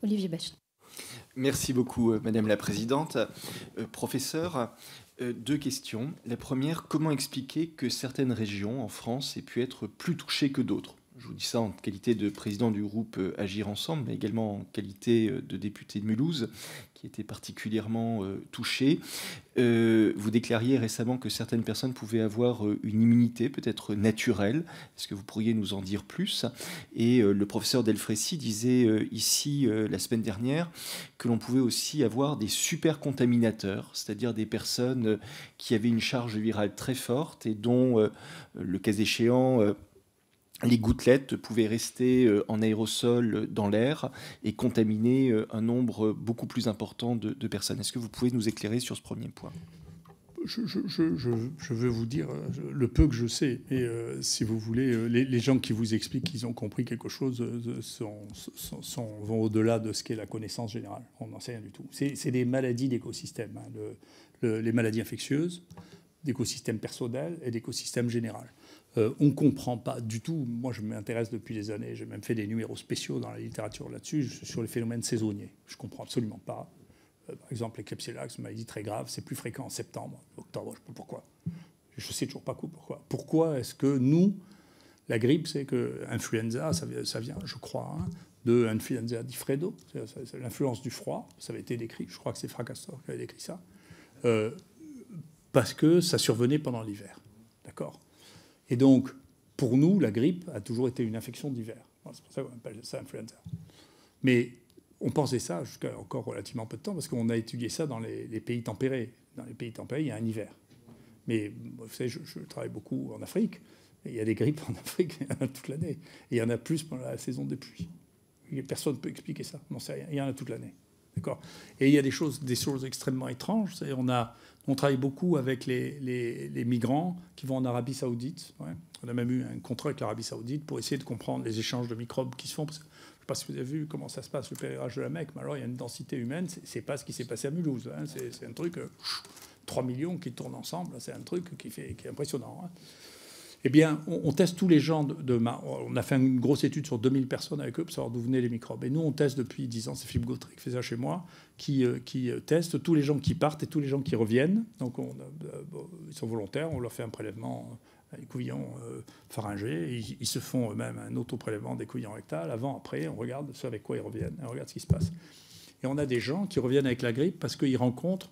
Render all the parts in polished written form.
Olivier Bach. Merci beaucoup, Madame la Présidente. Professeur, deux questions. La première, comment expliquer que certaines régions en France aient pu être plus touchées que d'autres? Je vous dis ça en qualité de président du groupe Agir Ensemble, mais également en qualité de député de Mulhouse, qui était particulièrement touché. Vous déclariez récemment que certaines personnes pouvaient avoir une immunité peut-être naturelle. Est-ce que vous pourriez nous en dire plus? Et le professeur Delfrécy disait ici la semaine dernière que l'on pouvait aussi avoir des super contaminateurs, c'est-à-dire des personnes qui avaient une charge virale très forte et dont, le cas échéant, les gouttelettes pouvaient rester en aérosol dans l'air et contaminer un nombre beaucoup plus important de personnes. Est-ce que vous pouvez nous éclairer sur ce premier point? Je veux vous dire le peu que je sais. Et si vous voulez, les gens qui vous expliquent qu'ils ont compris quelque chose vont au-delà de ce qu'est la connaissance générale. On n'en sait rien du tout. C'est des maladies d'écosystème, hein, les maladies infectieuses, d'écosystème personnel et d'écosystème général. On ne comprend pas du tout. Moi, je m'intéresse depuis des années. J'ai même fait des numéros spéciaux dans la littérature là-dessus, sur les phénomènes saisonniers. Je ne comprends absolument pas. Par exemple, les Klebsiella, c'est une maladie très grave. C'est plus fréquent en septembre, octobre. Je ne sais pas pourquoi. Je ne sais toujours pas pourquoi. Pourquoi est-ce que nous, la grippe, c'est que influenza, ça vient, je crois, hein, de influenza di freddo, c'est l'influence du froid. Ça avait été décrit. Je crois que c'est Fracastor qui avait décrit ça. Parce que ça survenait pendant l'hiver. D'accord ? Et donc, pour nous, la grippe a toujours été une infection d'hiver. C'est pour ça qu'on appelle ça influenza. Mais on pensait ça jusqu'à encore relativement peu de temps, parce qu'on a étudié ça dans les pays tempérés. Dans les pays tempérés, il y a un hiver. Mais vous savez, je travaille beaucoup en Afrique. Et il y a des grippes en Afrique toute l'année. Et il y en a plus pendant la saison des pluies. Personne ne peut expliquer ça. On n'en sait rien. Il y en a toute l'année. D'accord. Et il y a des choses extrêmement étranges. On travaille beaucoup avec les migrants qui vont en Arabie Saoudite. Ouais. On a même eu un contrat avec l'Arabie Saoudite pour essayer de comprendre les échanges de microbes qui se font. Parce que, je ne sais pas si vous avez vu comment ça se passe, le pèlerinage de la Mecque, mais alors il y a une densité humaine. C'est pas ce qui s'est passé à Mulhouse. Hein. C'est un truc, 3 millions qui tournent ensemble. C'est un truc qui est impressionnant. Hein. Eh bien, on teste tous les gens on a fait une grosse étude sur 2000 personnes avec eux pour savoir d'où venaient les microbes. Et nous, on teste depuis 10 ans, c'est Philippe Gautret qui fait ça chez moi, qui teste tous les gens qui partent et tous les gens qui reviennent. Donc, ils sont volontaires, on leur fait un prélèvement écouvillon pharyngé. Ils se font eux-mêmes un auto-prélèvement d'écouvillon rectal. Avant, après, on regarde ce avec quoi ils reviennent, on regarde ce qui se passe. Et on a des gens qui reviennent avec la grippe parce qu'ils rencontrent...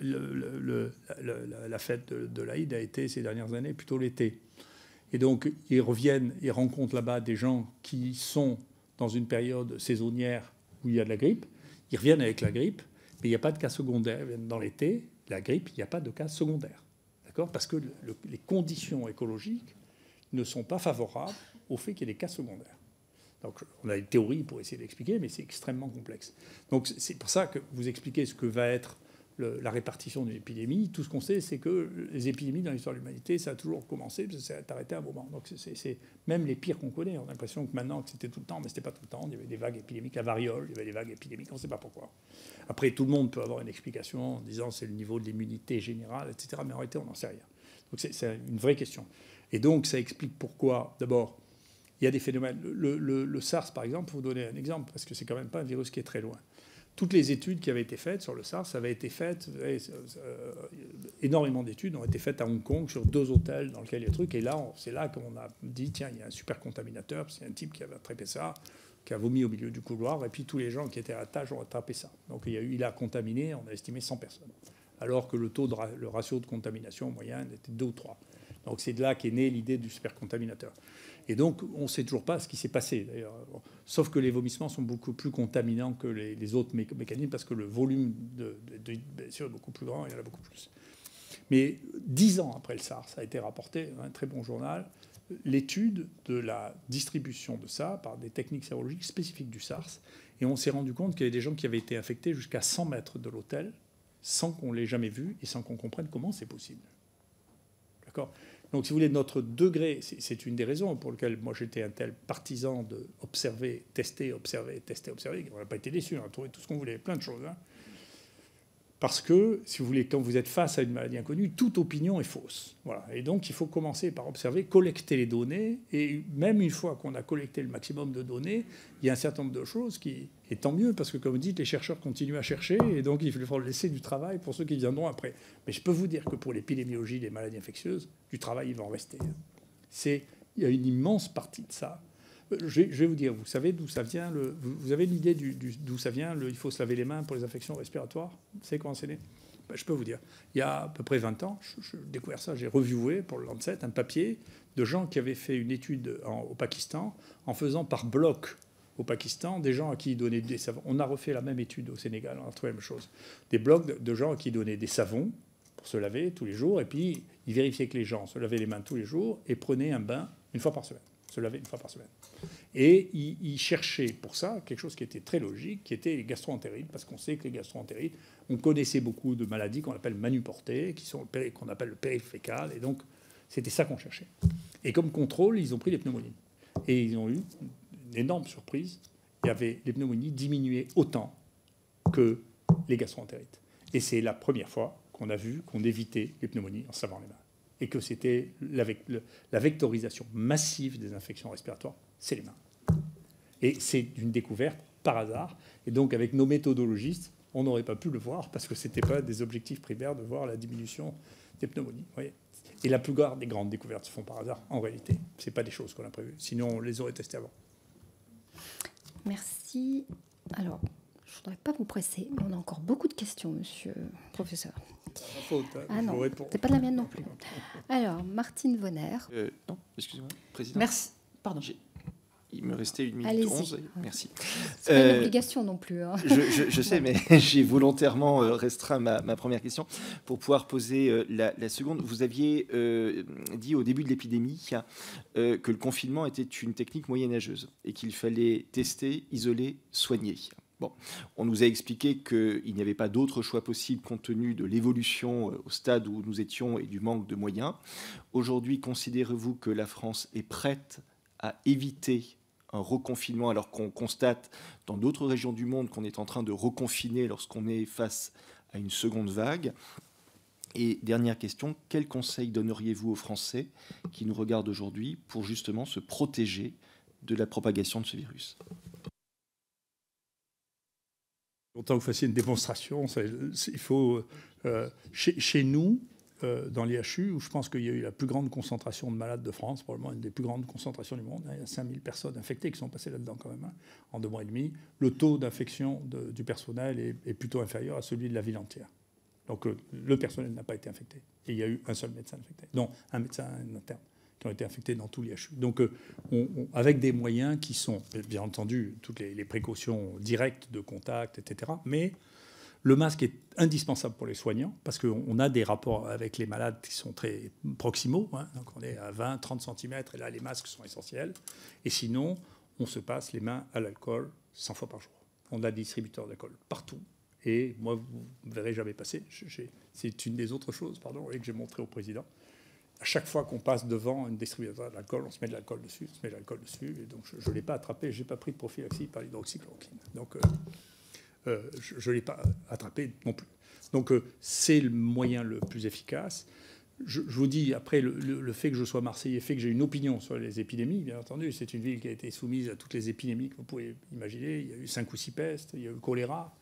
La fête de l'Aïd a été, ces dernières années, plutôt l'été. Et donc, ils reviennent et rencontrent là-bas des gens qui sont dans une période saisonnière où il y a de la grippe. Ils reviennent avec la grippe, mais il n'y a pas de cas secondaires. Ils viennent dans l'été, la grippe, il n'y a pas de cas secondaires. D'accord ? Parce que les conditions écologiques ne sont pas favorables au fait qu'il y ait des cas secondaires. Donc, on a une théorie pour essayer d'expliquer, mais c'est extrêmement complexe. Donc, c'est pour ça que vous expliquez ce que va être la répartition d'une épidémie. Tout ce qu'on sait, c'est que les épidémies dans l'histoire de l'humanité, ça a toujours commencé, ça s'est arrêté à un moment. Donc c'est même les pires qu'on connaît. On a l'impression que maintenant, que c'était tout le temps, mais c'était pas tout le temps. Il y avait des vagues épidémiques, la variole, il y avait des vagues épidémiques, on ne sait pas pourquoi. Après, tout le monde peut avoir une explication en disant c'est le niveau de l'immunité générale, etc. Mais en réalité, on n'en sait rien. Donc c'est une vraie question. Et donc, ça explique pourquoi, d'abord, il y a des phénomènes. Le SARS, par exemple, pour vous donner un exemple, parce que c'est quand même pas un virus qui est très loin. Toutes les études qui avaient été faites sur le SARS avaient été faites, énormément d'études ont été faites à Hong Kong sur 2 hôtels dans lesquels il y a des trucs. Et là, c'est là qu'on a dit, tiens, il y a un super contaminateur, c'est un type qui avait attrapé ça, qui a vomi au milieu du couloir, et puis tous les gens qui étaient à la tâche ont attrapé ça. Donc il a contaminé, on a estimé 100 personnes. Alors que le ratio de contamination moyen était 2 ou 3. Donc c'est de là qu'est née l'idée du supercontaminateur. Et donc, on ne sait toujours pas ce qui s'est passé, d'ailleurs. Sauf que les vomissements sont beaucoup plus contaminants que les autres mécanismes, parce que le volume bien sûr, est beaucoup plus grand, il y en a beaucoup plus. Mais 10 ans après le SARS, ça a été rapporté dans un très bon journal, l'étude de la distribution de ça par des techniques sérologiques spécifiques du SARS. Et on s'est rendu compte qu'il y avait des gens qui avaient été infectés jusqu'à 100 mètres de l'hôtel, sans qu'on l'ait jamais vu et sans qu'on comprenne comment c'est possible. D'accord ? Donc, si vous voulez, notre degré, c'est une des raisons pour lesquelles moi j'étais un tel partisan de observer, tester, observer, tester, observer. On n'a pas été déçus, on a trouvé tout ce qu'on voulait, plein de choses. Hein. Parce que, si vous voulez, quand vous êtes face à une maladie inconnue, toute opinion est fausse. Voilà. Et donc, il faut commencer par observer, collecter les données. Et même une fois qu'on a collecté le maximum de données, il y a un certain nombre de choses qui... Et tant mieux, parce que, comme vous dites, les chercheurs continuent à chercher. Et donc, il faut laisser du travail pour ceux qui viendront après. Mais je peux vous dire que pour l'épidémiologie des maladies infectieuses, du travail, il va en rester. Il y a une immense partie de ça. Je vais vous dire, vous savez d'où ça vient vous avez l'idée d'où ça vient il faut se laver les mains pour les infections respiratoires? Vous savez comment c'est né? Je peux vous dire. Il y a à peu près 20 ans, j'ai découvert ça, j'ai reviewé pour le Lancet un papier de gens qui avaient fait une étude au Pakistan en faisant par bloc au Pakistan des gens à qui ils donnaient des savons. On a refait la même étude au Sénégal, on a retrouvé la même chose. Des blocs de gens à qui ils donnaient des savons pour se laver tous les jours, et puis ils vérifiaient que les gens se lavaient les mains tous les jours et prenaient un bain une fois par semaine. Se laver une fois par semaine. Et il cherchait pour ça quelque chose qui était très logique, qui était les gastro-entérites, parce qu'on sait que les gastro-entérites, on connaissait beaucoup de maladies qu'on appelle manuportées, qu'on appelle le périfécal, et donc c'était ça qu'on cherchait. Et comme contrôle, ils ont pris les pneumonies. Et ils ont eu une énorme surprise. Les pneumonies diminuaient autant que les gastro-entérites. Et c'est la première fois qu'on a vu qu'on évitait les pneumonies en se lavant les mains. Et que c'était la vectorisation massive des infections respiratoires, c'est les mains. Et c'est une découverte par hasard. Et donc, avec nos méthodologistes, on n'aurait pas pu le voir parce que ce n'était pas des objectifs primaires de voir la diminution des pneumonies. Vous voyez. Et la plupart des grandes découvertes se font par hasard, en réalité. Ce n'est pas des choses qu'on a prévues. Sinon, on les aurait testées avant. Merci. Alors, je ne voudrais pas vous presser, mais on a encore beaucoup de questions, monsieur le professeur. C'est ma faute. Hein, ah non, c'est pas de la mienne non plus. Alors, Martine Vonner. Non, excusez-moi, président. Merci. Pardon. Il me restait 1 minute 11. Merci. C'est pas une obligation non plus. Hein. Je sais, mais j'ai volontairement restreint ma première question pour pouvoir poser la seconde. Vous aviez dit au début de l'épidémie que le confinement était une technique moyenâgeuse et qu'il fallait tester, isoler, soigner. Bon, on nous a expliqué qu'il n'y avait pas d'autre choix possible compte tenu de l'évolution au stade où nous étions et du manque de moyens. Aujourd'hui, considérez-vous que la France est prête à éviter un reconfinement alors qu'on constate dans d'autres régions du monde qu'on est en train de reconfiner lorsqu'on est face à une seconde vague? Et dernière question, quel conseil donneriez-vous aux Français qui nous regardent aujourd'hui pour justement se protéger de la propagation de ce virus? Autant que vous fassiez une démonstration, il faut... chez nous, dans l'IHU, où je pense qu'il y a eu la plus grande concentration de malades de France, probablement une des plus grandes concentrations du monde, il y a 5000 personnes infectées qui sont passées là-dedans quand même, en 2 mois et demi. Le taux d'infection du personnel est plutôt inférieur à celui de la ville entière. Donc le personnel n'a pas été infecté. Et il y a eu un seul médecin infecté. Non, un médecin interne qui ont été infectés dans tout l'IHU. Donc, avec des moyens qui sont, bien entendu, toutes les précautions directes de contact, etc. Mais le masque est indispensable pour les soignants parce qu'on a des rapports avec les malades qui sont très proximaux. Hein, donc, on est à 20, 30 cm et là, les masques sont essentiels. Et sinon, on se passe les mains à l'alcool 100 fois par jour. On a des distributeurs d'alcool partout. Et moi, vous ne verrez jamais passer. C'est une des autres choses, et que j'ai montré au président. À chaque fois qu'on passe devant une distributeur d'alcool, on se met de l'alcool dessus, Et donc, je ne l'ai pas attrapé. Je n'ai pas pris de prophylaxie par l'hydroxychloroquine. Donc, je ne l'ai pas attrapé non plus. Donc, c'est le moyen le plus efficace. Je vous dis, après, le fait que je sois Marseillais fait que j'ai une opinion sur les épidémies, bien entendu. C'est une ville qui a été soumise à toutes les épidémies que vous pouvez imaginer. Il y a eu 5 ou 6 pestes, il y a eu le choléra.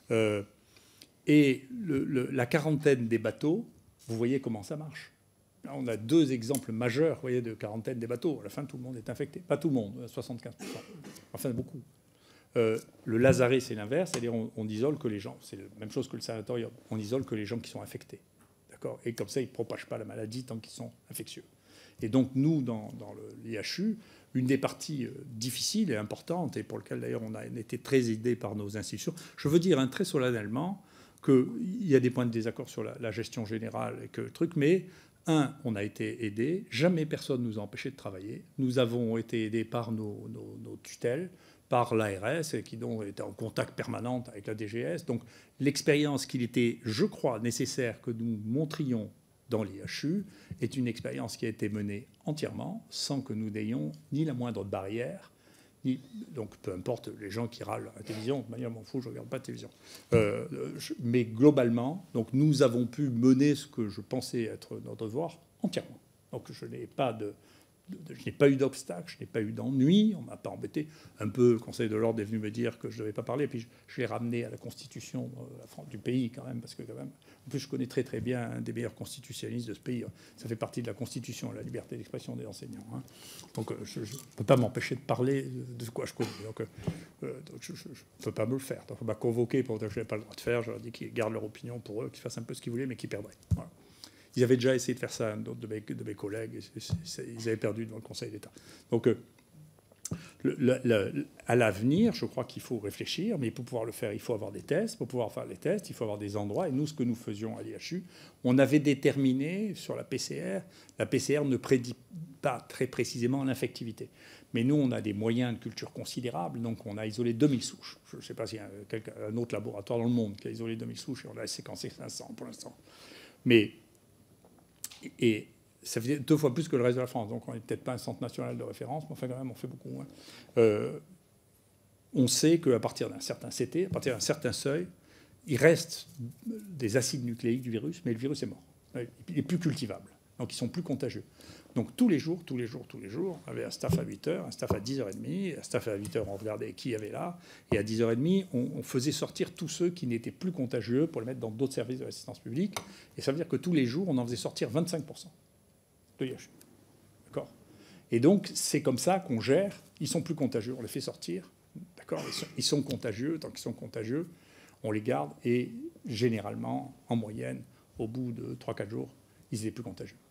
Et la quarantaine des bateaux, vous voyez comment ça marche. Là, on a 2 exemples majeurs, vous voyez, de quarantaine des bateaux. À la fin, tout le monde est infecté. Pas tout le monde, 75%. Enfin, beaucoup. Le lazaret, c'est l'inverse. C'est-à-dire on isole que les gens... C'est la même chose que le sanatorium. On isole que les gens qui sont infectés. D'accord ? Et comme ça, ils ne propagent pas la maladie tant qu'ils sont infectieux. Et donc, nous, dans l'IHU, une des parties difficiles et importantes, et pour laquelle, d'ailleurs, on a été très aidés par nos institutions, je veux dire très solennellement qu'il y a des points de désaccord sur la gestion générale et que le truc, mais... on a été aidés. Jamais personne ne nous a empêchés de travailler. Nous avons été aidés par nos tutelles, par l'ARS, qui donc était en contact permanent avec la DGS. Donc l'expérience qu'il était, je crois, nécessaire que nous montrions dans l'IHU est une expérience qui a été menée entièrement sans que nous n'ayons ni la moindre barrière, Donc, peu importe les gens qui râlent à la télévision, de toute manière, je m'en fous, je ne regarde pas la télévision. Mais globalement, donc, nous avons pu mener ce que je pensais être notre devoir entièrement. Donc, je n'ai pas eu d'obstacle, je n'ai pas eu d'ennui, on ne m'a pas embêté. Un peu, le Conseil de l'ordre est venu me dire que je ne devais pas parler, puis je l'ai ramené à la constitution du pays quand même, parce que quand même, en plus je connais très très bien un des meilleurs constitutionnalistes de ce pays. Ça fait partie de la constitution, la liberté d'expression des enseignants. Hein. Donc je ne peux pas m'empêcher de parler de quoi je connais. Donc je ne peux pas me le faire. Donc on m'a convoqué pour dire que je n'avais pas le droit de faire. Je leur ai dit qu'ils gardent leur opinion pour eux, qu'ils fassent un peu ce qu'ils voulaient, mais qu'ils perdraient. Voilà. Ils avaient déjà essayé de faire ça, d'autres de mes collègues, ils avaient perdu devant le Conseil d'État. Donc, à l'avenir, je crois qu'il faut réfléchir, mais pour pouvoir le faire, il faut avoir des tests. Pour pouvoir faire les tests, il faut avoir des endroits. Et nous, ce que nous faisions à l'IHU, on avait déterminé sur la PCR ne prédit pas très précisément l'infectivité. Mais nous, on a des moyens de culture considérables, donc on a isolé 2000 souches. Je ne sais pas s'il y a un autre laboratoire dans le monde qui a isolé 2000 souches, et on a séquencé 500 pour l'instant. Et ça faisait 2 fois plus que le reste de la France. Donc on n'est peut-être pas un centre national de référence, mais enfin quand même on fait beaucoup moins. On sait qu'à partir d'un certain CT, à partir d'un certain seuil, il reste des acides nucléiques du virus, mais le virus est mort. Il est plus cultivable. Donc ils sont plus contagieux. Donc tous les jours, on avait un staff à 8h, un staff à 10h30, un staff à 8h, on regardait qui y avait là, et à 10h30, on faisait sortir tous ceux qui n'étaient plus contagieux pour les mettre dans d'autres services de l'assistance publique. Et ça veut dire que tous les jours, on en faisait sortir 25% de l'IHU. D'accord ? Et donc, c'est comme ça qu'on gère. Ils sont plus contagieux, on les fait sortir. D'accord ? Ils sont contagieux. Tant qu'ils sont contagieux, on les garde. Et généralement, en moyenne, au bout de 3-4 jours, ils n'étaient plus contagieux.